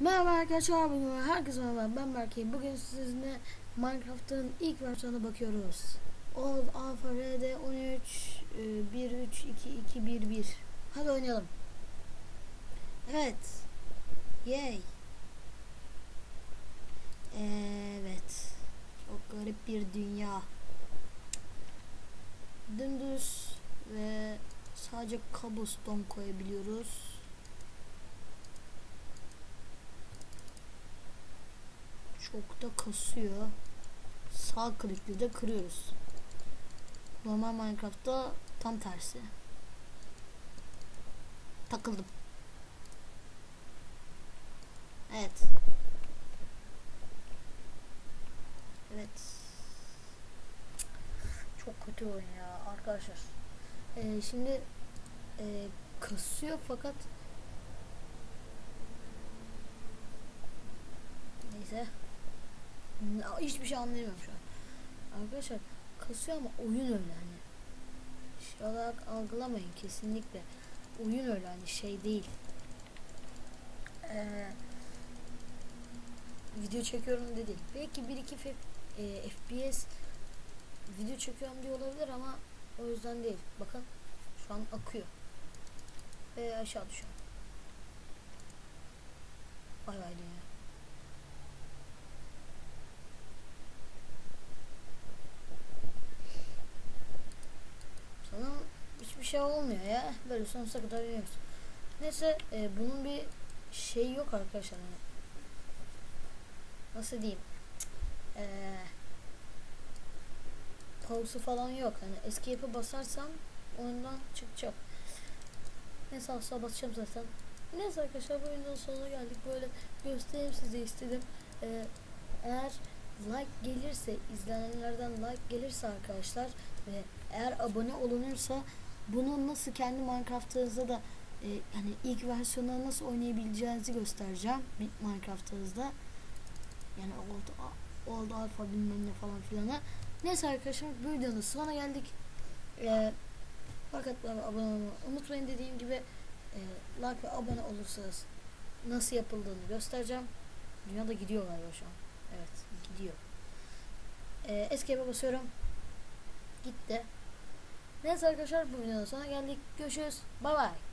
Merhaba arkadaşlar, herkese merhaba, ben Berke. Bugün sizinle Minecraft'ın ilk versiyonuna bakıyoruz. Old Alpha RD 13 1.3.2.2.1.1. Hadi oynayalım. Evet. Yay. Evet. Çok garip bir dünya. Dümdüz ve sadece cobblestone koyabiliyoruz. Çok da kasıyor. Sağ klikle de kırıyoruz. Normal Minecraft'ta tam tersi. Takıldım. Evet. Evet. Çok kötü oyun ya arkadaşlar. Şimdi kasıyor fakat neyse. Hiçbir şey anlayamıyorum şu an. Arkadaşlar kasıyor ama oyun öyle hani. Şey olarak algılamayın kesinlikle. Oyun öyle hani şey değil. Video çekiyorum da değil. Belki 1-2 FPS video çekiyorum diye olabilir ama o yüzden değil. Bakın şu an akıyor. Ve aşağı düşüyor. Vay vay ya. Sana hiçbir şey olmuyor ya. Böyle sonsuza kadar iniyoruz. Neyse bunun bir şey yok arkadaşlar. Yani, nasıl diyeyim? Pause'u falan yok. Hani escape'e basarsam oyundan çıkacak. Neyse asla basacağım zaten. Neyse arkadaşlar bu oyunun sonuna geldik. Böyle göstereyim size istedim. Eğer like gelirse, izleyenlerden like gelirse arkadaşlar ve eğer abone olunursa bunu nasıl kendi Minecraft'ınızda da hani ilk versiyonları nasıl oynayabileceğinizi göstereceğim Minecraft'ınızda. Yani old alpha bilmem ne falan filana. Neyse arkadaşlar bu videonun sonuna geldik. Fakat abone olmayı unutmayın, dediğim gibi like ve abone olursanız nasıl yapıldığını göstereceğim. Dünyada gidiyor galiba şu an. Evet gidiyor. Escape'e basıyorum. Gitti. Neyse arkadaşlar bu videonun sonuna geldik. Görüşürüz. Bye bye.